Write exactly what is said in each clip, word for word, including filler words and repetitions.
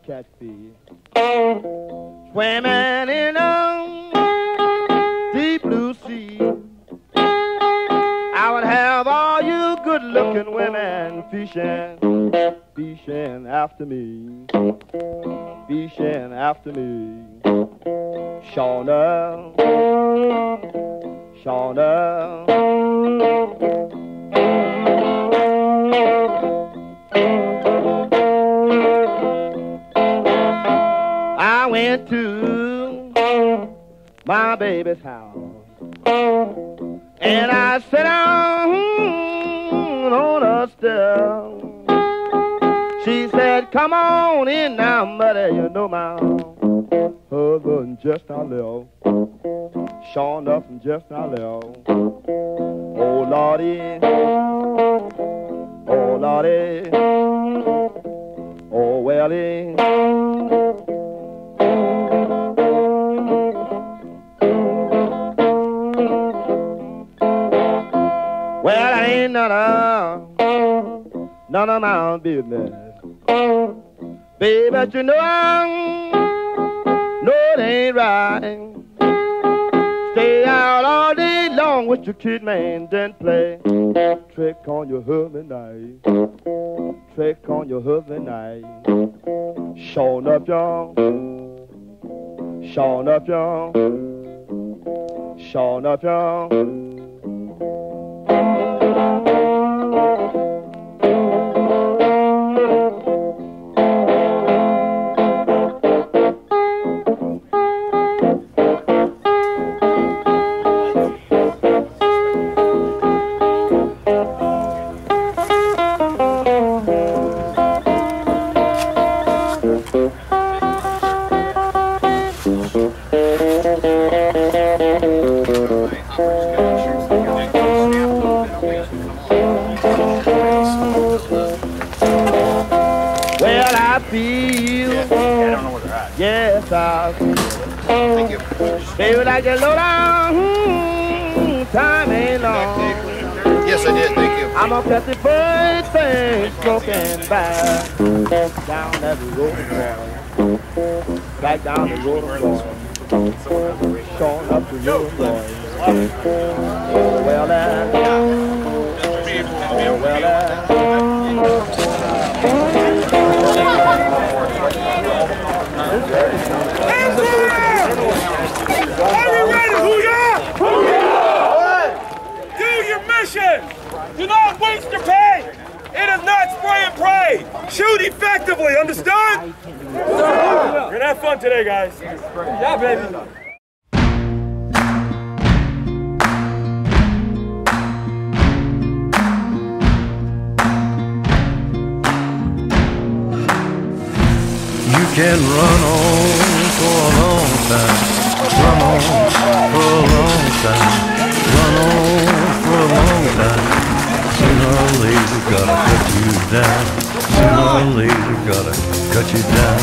catfish, swimming in a deep blue sea. I would have all you good-looking women fishing, fishing after me, fishing after me. Shauna, Shauna. I went to my baby's house and I sat down on a step. She said, come on in now, mother, you know my husband just now left. Sure enough, just now left. Oh, Lordy, oh, Lordy, oh, Welly. Well, I ain't none of, none of my business. Baby, but you know I know it ain't right. Stay out all day long with your kid, man, then play trick on your husband night. Trick on your husband night. Showing up, y'all. Showing up, y'all. Showing up, y'all. Well, I feel, yeah, I don't know where they're at. Yes, I feel. Thank you. Baby, like that low down, hmm, time ain't long. Yes, I did, thank you. I'm gonna catch the bird thing smoking back down that road, boy. Back down the road, boy. Showing up the road, boy. Oh, well, that. Oh, well, that. Do your mission! Do not waste your pay! It is not spray and pray! Shoot effectively, understood? We're gonna have fun today, guys. Yeah, baby. You can run on for a long time, run on for a long time, run on for a long time. Sooner or later gotta cut you down, sooner or later gotta cut you down.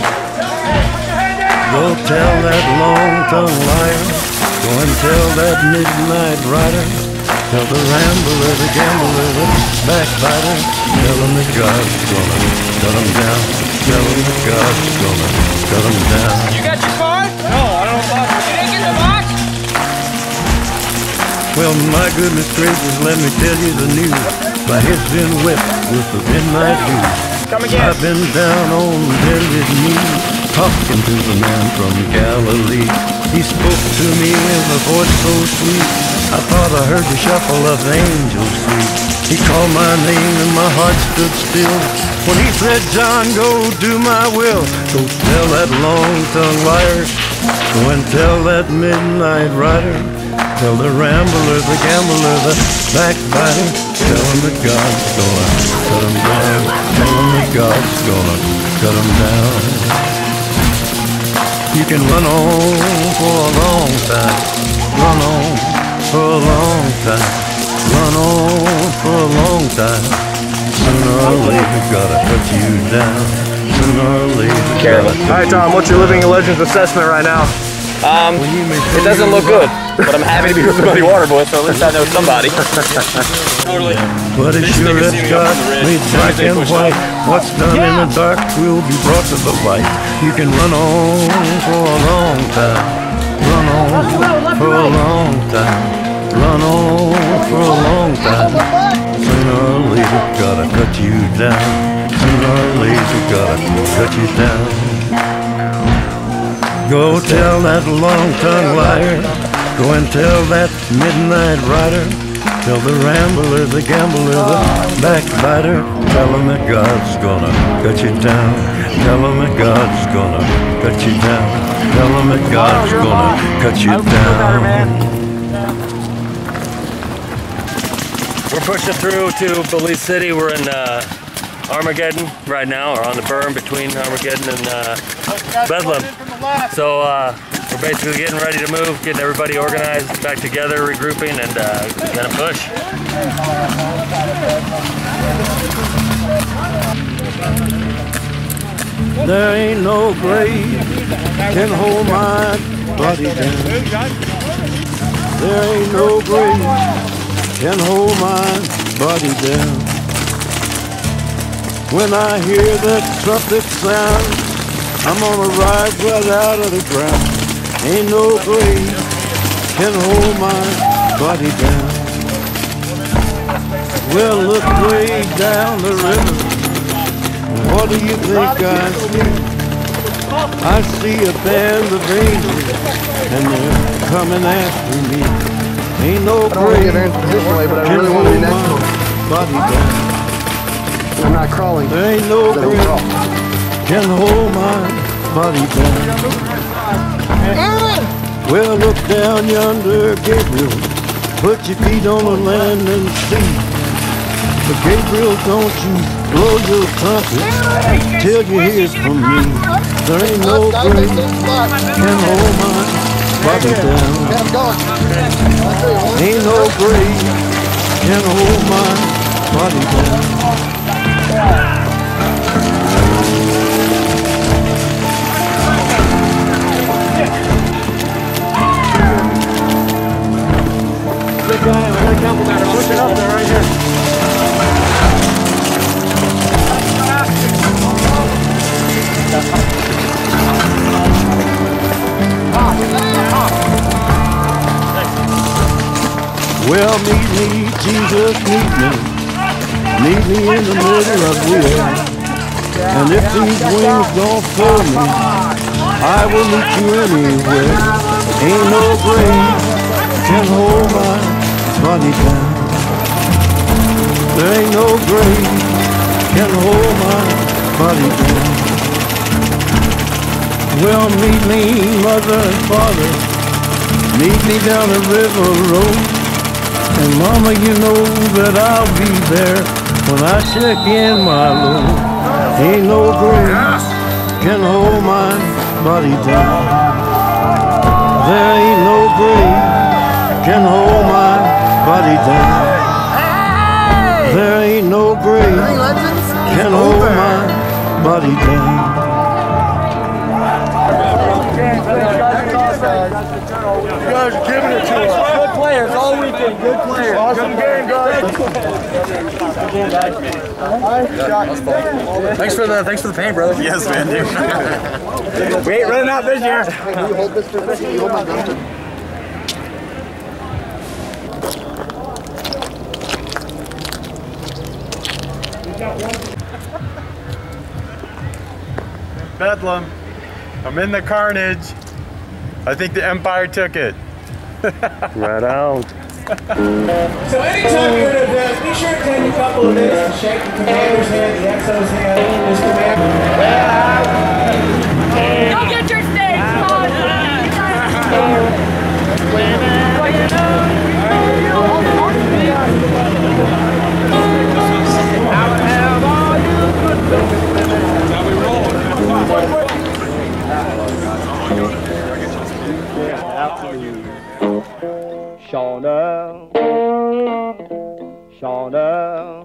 Go tell that long-tongued liar, go and tell that midnight rider, tell the rambler, the gambler, the backbiter, tell him that God's gonna cut him down. Tell him that God's gonna cut him down. You got your card? No, I don't know. You didn't get the box? Well, my goodness gracious, let me tell you the news. My head's been wet with the midnight dew. Come again. I've been down on bended knee, talking to the man from Galilee. He spoke to me with a voice so sweet, I thought I heard the shuffle of angels' feet. He called my name and my heart stood still when he said, John, go do my will. Go tell that long-tongued liar, go and tell that midnight rider, tell the rambler, the gambler, the backbiter, tell him that God's gonna cut him down. Tell him that God's gonna cut him down. You can run on for a long time, run on for a long time, run on for a long time. Sooner or later, gotta cut you down. Sooner or later, gotta cut you down. All right, Tom, what's your living legends assessment right now? Um, it doesn't look good. but I'm happy to be with the Muddy Water Boys, so at least I know somebody. Totally. But as sure as God made black and white, what's done in the dark will be brought to the light. You can run on for a long time, run on for a long time, run on for a long time. Sooner or later, gotta cut you down. Sooner or later, gotta cut you down. Go tell that long-tongued liar, go and tell that midnight rider, tell the rambler, the gambler, the backbiter, tell him that God's gonna cut you down. Tell him that God's gonna cut you down. Tell him that God's gonna cut you down. We're pushing through to Belize City. We're in uh, Armageddon right now, or on the berm between Armageddon and uh, Bedlam. So uh, we're basically getting ready to move, getting everybody organized, back together, regrouping, and uh, gonna push. There ain't no grave can hold my body down. There ain't no grave can hold my body down. When I hear that trumpet sound, I'm gonna rise right out of the ground. Ain't no grave can hold my body down. Well, look way down the river. What do you think I see? I see a band of angels, and they're coming after me. Ain't no grave can hold my body down. I'm not crawling. There ain't no grave can hold my body down. Well, look down yonder, Gabriel. Put your feet on the land and see. But Gabriel, don't you blow your trumpet till you hear from me. There ain't no grave can hold my body down. Ain't no grave can hold my body down. Good guy, I got a couple that are pushing up there right here. Well, meet me, Jesus, meet me. Meet me in the middle of the air. And if these wings don't fill me, I will meet you anywhere. Ain't no grave can hold my body down. There ain't no grave can hold my body down. Well, meet me, mother and father. Meet me down the river road. And mama, you know that I'll be there when I check in my load. Ain't no grave can hold my body down. There ain't no grave can hold my body down. There ain't no grave can hold my body down. You guys are giving it to us. Good players all weekend. Good players. Awesome game, guys. Thanks for the thanks for the paint, brother. Yes, man. Dude. We ain't running out this year. Can you hold this for a second? Can you hold my gun? Bedlam. I'm in the carnage. I think the Empire took it. Right out. So anytime you're at an event, be sure to take a couple of minutes to shake the commander's hand, the X O's hand, Miz Commander. Go get your steak! Shauna, Shauna,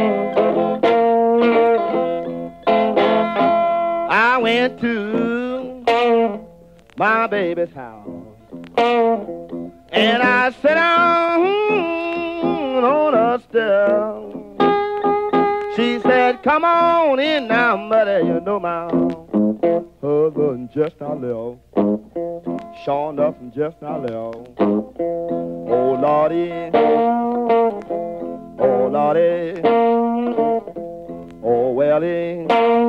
I went to my baby's house. And I sit down on a step. She said, come on in now, mother, you know my husband just now left. Sure enough, just now left. Oh, Lordy, oh, Lordy, oh, Welly.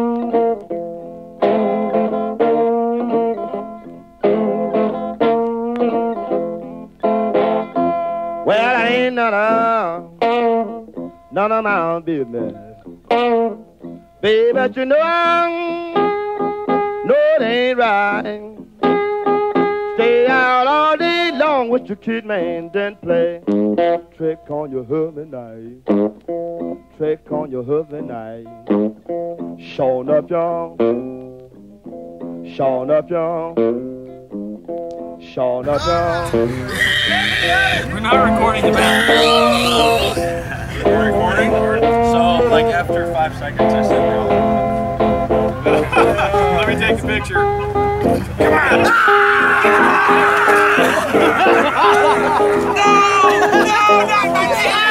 Well, I ain't none of, none of my business. Baby, but you know I'm, no, it ain't right. Stay out all day long with your kid, man, then play trick on your husband night. Trick on your husband night. Showing up, y'all. Showing up, y'all. Showing up, y'all. We're not recording the back. We're recording? So, like, after five seconds, I said no. Let me take a picture. Come on! No! No! Not my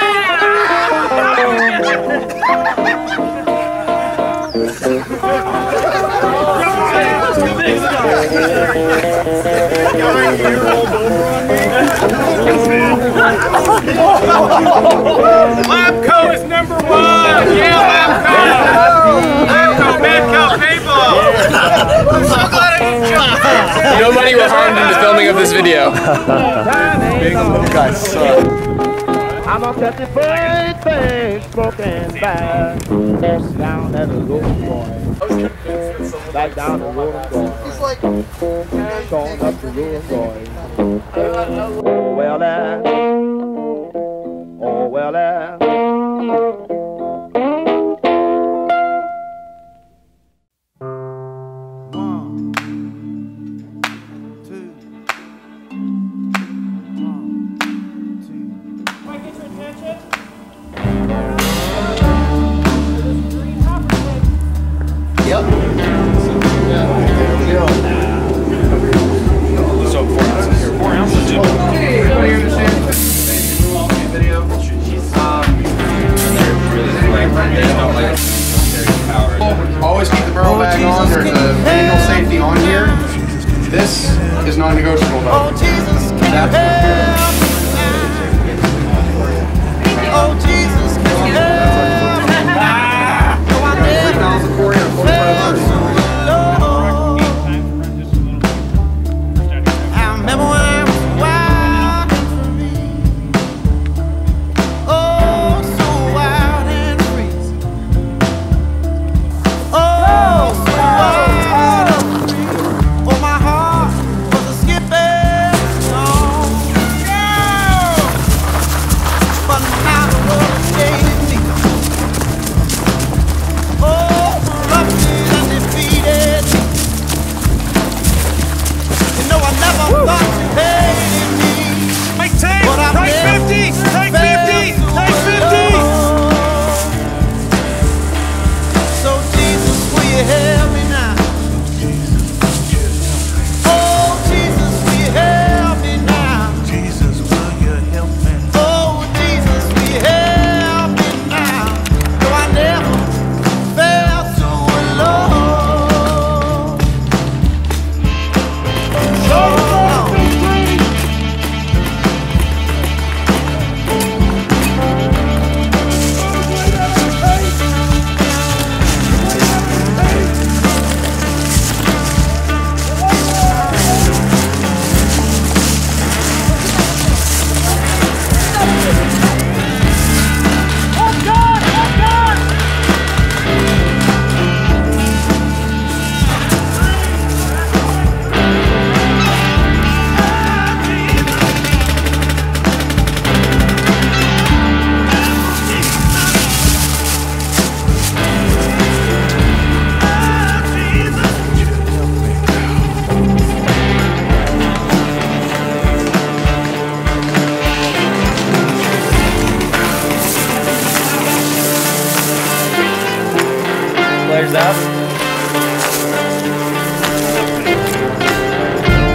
Labco is number one! Yeah, Labco! Labco, Madco, paintball! I'm so glad I didn't jump! Nobody was harmed in the filming of this video. Guys suck. I'm gonna set the first thing smoking back down at the road boy. Back down the road boy. He's like, Showing up the road boy. Oh well that. Oh well that. always keep the barrel bag on. There's a manual safety on here. This is non-negotiable though. That's Oh Jesus, can you help me now? No, I never felt so alone. I remember when I was wild and free. Oh, so wild and free. Oh, so wild and free. Oh, my heart was a skipping song. But now the world is changing me. Oh, corrupted and defeated. You know I never thought you hated me. Take tape! But I Take fifty! Take fifty! Take fifty! So Jesus, will you help me now? Oh, Jesus, will you help me now? Jesus, will you help me? Oh, Jesus, will you help me now? No, I never felt so alone. So alone. Flares out.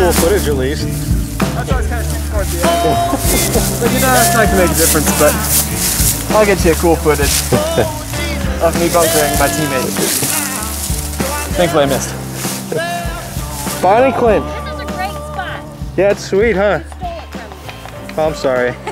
cool footage at least. That's always kind of shooting towards the end. But you know, it's not going to make a difference, but I'll get you a cool footage of me bunkering my teammates. Thankfully I missed. Bonnie Clint. This is a great spot. Yeah, it's sweet, huh? You stole it from me. Oh, I'm sorry.